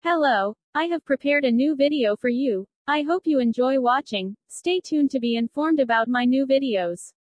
Hello, I have prepared a new video for you. I hope you enjoy watching. Stay tuned to be informed about my new videos.